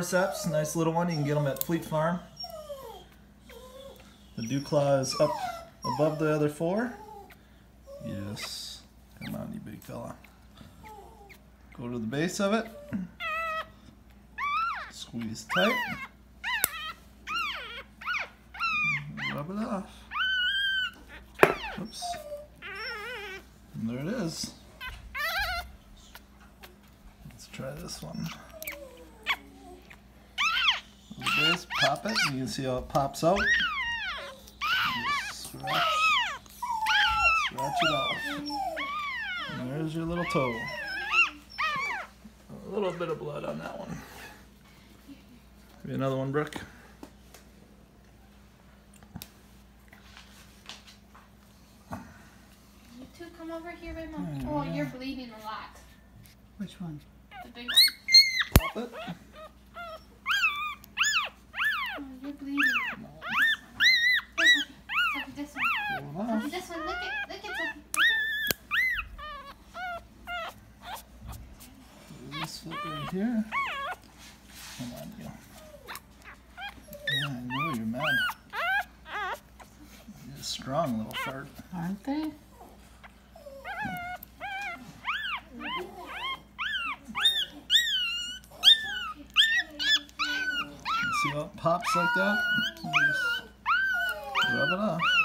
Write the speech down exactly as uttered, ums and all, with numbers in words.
forceps, nice little one. You can get them at Fleet Farm. The dew claw is up above the other four. Yes. Come on, you big fella. Go to the base of it. Squeeze tight. Rub it off. Oops. And there it is. Let's try this one. The base, pop it, and you can see how it pops out. Just scratch, scratch it off. And there's your little toe. A little bit of blood on that one. Maybe another one, Brooke. You two come over here, my mom. Yeah. Oh, you're bleeding a lot. Which one? The big one. Pop it. Oh, you're bleeding. No. Sophie, this one. Sophie, this one. Sophie, this one. Look at, look at Sophie. This foot right here. Come on, you. Yeah, I know you're mad. You're a strong little fart. Aren't they? See how it pops like that? You just rub it off.